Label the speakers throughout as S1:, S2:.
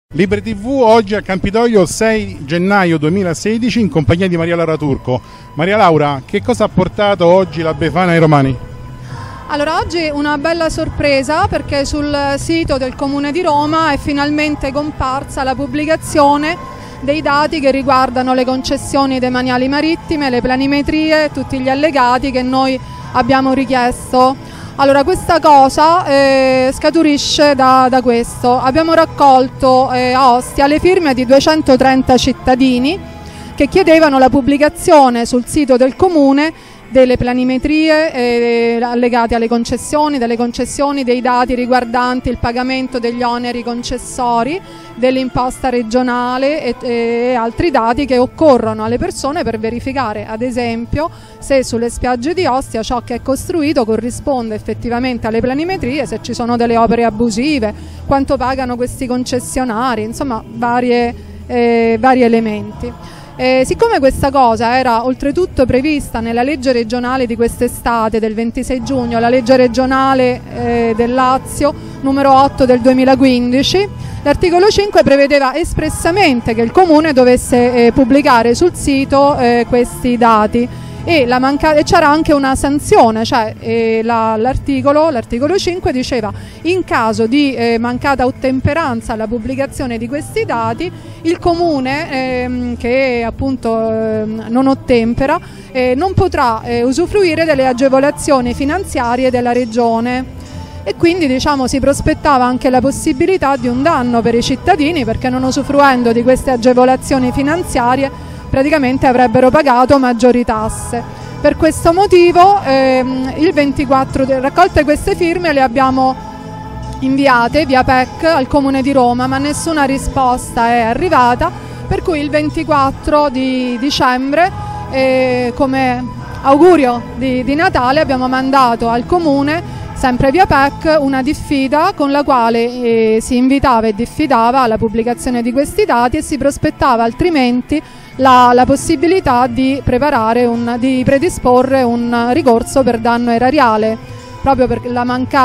S1: Libre TV oggi a Campidoglio 6 gennaio 2016 in compagnia di Maria Laura Turco. Maria Laura, che cosa ha portato oggi la Befana ai romani?
S2: Allora, oggi una bella sorpresa perché sul sito del Comune di Roma è finalmente comparsa la pubblicazione dei dati che riguardano le concessioni demaniali marittime, le planimetrie e tutti gli allegati che noi abbiamo richiesto. Allora, questa cosa scaturisce da questo. Abbiamo raccolto a Ostia le firme di 230 cittadini che chiedevano la pubblicazione sul sito del Comune delle planimetrie allegate alle concessioni, delle concessioni, dei dati riguardanti il pagamento degli oneri concessori, dell'imposta regionale e altri dati che occorrono alle persone per verificare, ad esempio, se sulle spiagge di Ostia ciò che è costruito corrisponde effettivamente alle planimetrie, se ci sono delle opere abusive, quanto pagano questi concessionari, insomma vari elementi. Siccome questa cosa era oltretutto prevista nella legge regionale di quest'estate del 26 giugno, la legge regionale del Lazio numero 8 del 2015, l'articolo 5 prevedeva espressamente che il Comune dovesse pubblicare sul sito questi dati e c'era anche una sanzione, cioè l'articolo 5 diceva: in caso di mancata ottemperanza alla pubblicazione di questi dati, il Comune che appunto non ottempera non potrà usufruire delle agevolazioni finanziarie della Regione. E quindi, diciamo, si prospettava anche la possibilità di un danno per i cittadini, perché non usufruendo di queste agevolazioni finanziarie praticamente avrebbero pagato maggiori tasse. Per questo motivo il 24 raccolte queste firme le abbiamo inviate via PEC al Comune di Roma, ma nessuna risposta è arrivata, per cui il 24 di dicembre come augurio di Natale abbiamo mandato al Comune, sempre via PEC, una diffida con la quale si invitava e diffidava alla pubblicazione di questi dati e si prospettava altrimenti la possibilità di predisporre un ricorso per danno erariale, proprio per il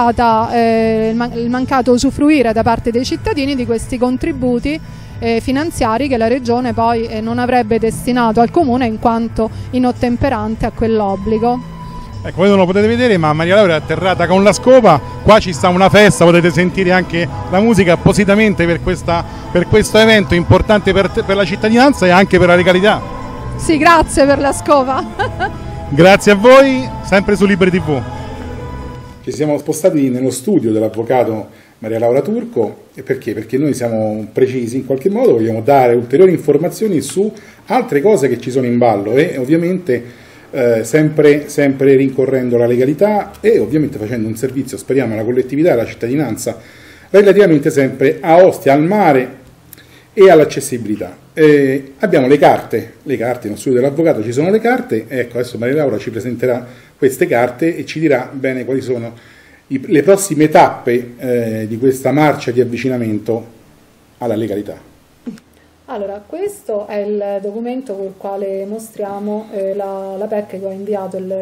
S2: mancato usufruire da parte dei cittadini di questi contributi finanziari che la Regione poi non avrebbe destinato al Comune in quanto inottemperante a quell'obbligo.
S1: Ecco, voi non lo potete vedere, ma Maria Laura è atterrata con la scopa, qua ci sta una festa, potete sentire anche la musica appositamente per questo evento importante per la cittadinanza e anche per la legalità.
S2: Sì, grazie per la scopa.
S1: Grazie a voi, sempre su Libre TV. Ci siamo spostati nello studio dell'avvocato Maria Laura Turco, e perché? Perché noi siamo precisi in qualche modo, vogliamo dare ulteriori informazioni su altre cose che ci sono in ballo e ovviamente sempre rincorrendo la legalità e ovviamente facendo un servizio, speriamo, alla collettività e alla cittadinanza relativamente sempre a Ostia, al mare e all'accessibilità. Abbiamo le carte nello studio dell'avvocato, ci sono le carte, ecco, adesso Maria Laura ci presenterà queste carte e ci dirà bene quali sono le prossime tappe di questa marcia di avvicinamento alla legalità.
S2: Allora, questo è il documento col quale mostriamo la PEC che ho inviato il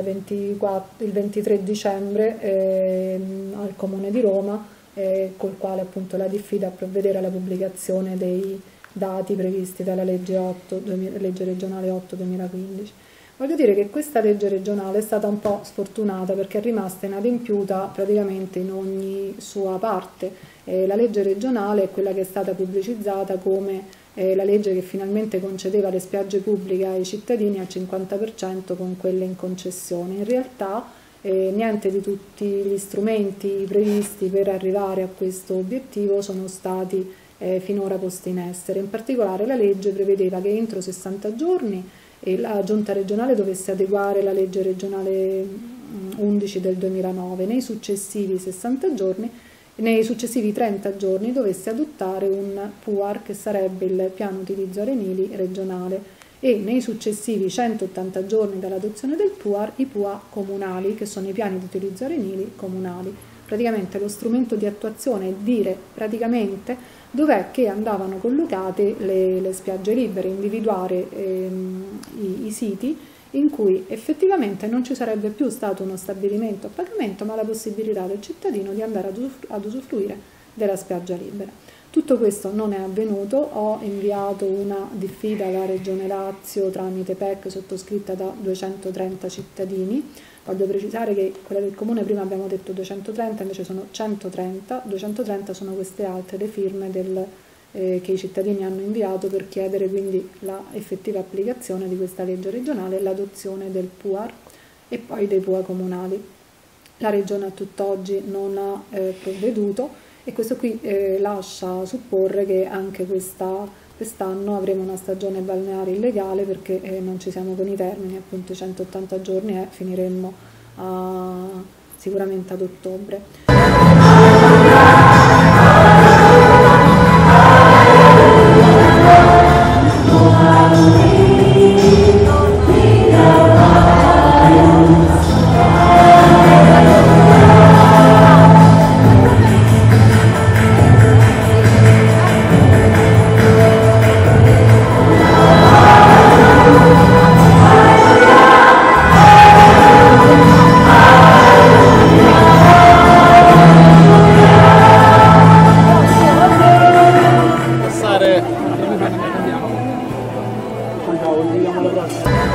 S2: 23 dicembre al Comune di Roma, col quale appunto la diffida a provvedere alla pubblicazione dei dati previsti dalla legge regionale 8-2015. Voglio dire che questa legge regionale è stata un po' sfortunata perché è rimasta inadempiuta praticamente in ogni sua parte. La legge regionale è quella che è stata pubblicizzata come la legge che finalmente concedeva le spiagge pubbliche ai cittadini al 50% con quelle in concessione. In realtà niente di tutti gli strumenti previsti per arrivare a questo obiettivo sono stati finora posti in essere. In particolare la legge prevedeva che entro 60 giorni la Giunta regionale dovesse adeguare la legge regionale 11 del 2009, nei successivi 60 giorni, nei successivi 30 giorni dovesse adottare un PUAR, che sarebbe il piano utilizzo arenili regionale, e nei successivi 180 giorni dall'adozione del PUAR i PUA comunali, che sono i piani di utilizzo arenili comunali. Praticamente lo strumento di attuazione è dire praticamente dov'è che andavano collocate le spiagge libere, individuare i siti in cui effettivamente non ci sarebbe più stato uno stabilimento a pagamento, ma la possibilità del cittadino di andare ad usufruire della spiaggia libera. Tutto questo non è avvenuto, ho inviato una diffida alla Regione Lazio tramite PEC sottoscritta da 230 cittadini. Voglio precisare che quella del Comune prima abbiamo detto 230, invece sono 130, 230 sono queste altre le firme che i cittadini hanno inviato per chiedere quindi la effettiva applicazione di questa legge regionale e l'adozione del PUAR e poi dei PUA comunali. La Regione a tutt'oggi non ha provveduto e questo qui lascia supporre che anche quest'anno avremo una stagione balneare illegale perché non ci siamo con i termini, appunto 180 giorni e finiremmo sicuramente ad ottobre.
S3: Ciao, ci vediamo alla prossima.